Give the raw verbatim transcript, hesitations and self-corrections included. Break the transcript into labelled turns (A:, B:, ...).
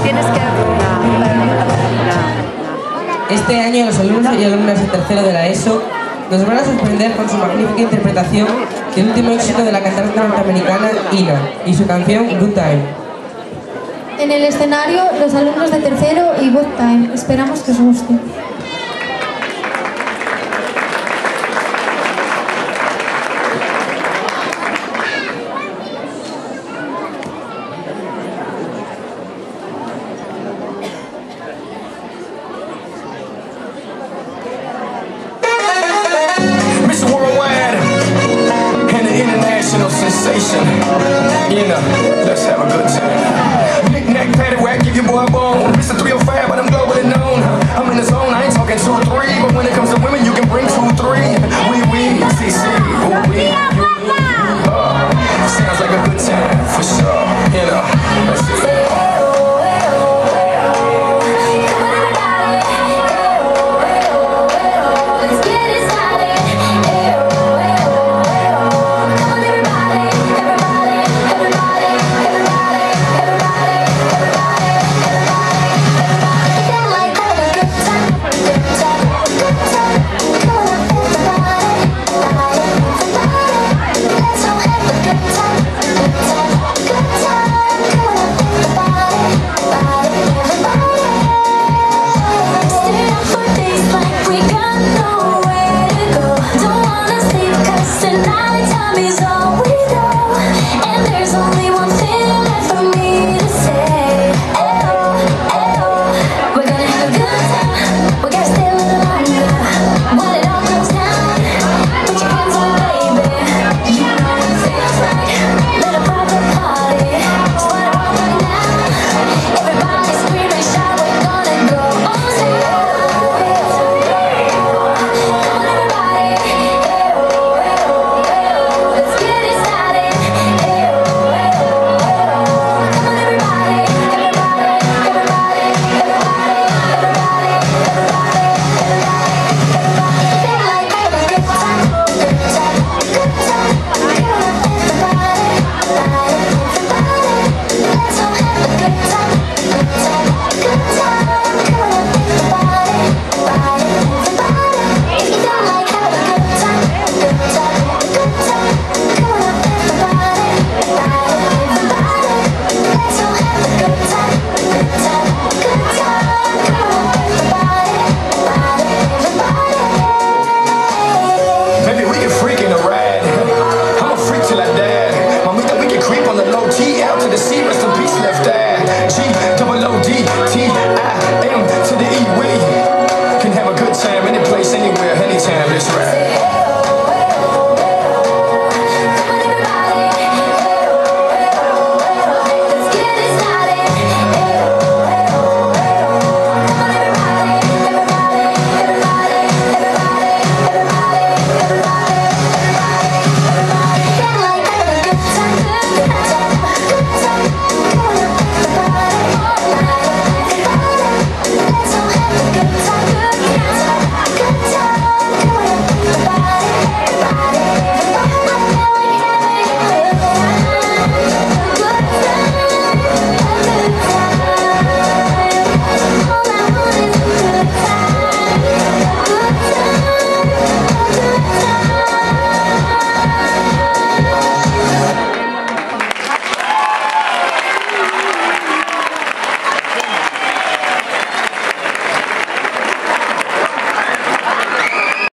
A: Este año los alumnos y alumnas de tercero de la ESO nos van a sorprender con su magnífica interpretación del último éxito de la cantante norteamericana Ina y su canción Good Time.
B: En el escenario, los alumnos de tercero y Good Time. Esperamos que os guste.
C: Sensation, you know, let's have a good time. Knick-knack, paddywhack, give your boy a bone. Mister three oh five, but I'm globally known. I'm in the zone, I ain't talking two or three, but when it comes to women, you can bring two, three. We, we, C C, ooh, we, you, me, uh, sounds like a good time, for sure, you know, let's see it. Anywhere, anytime, this rap.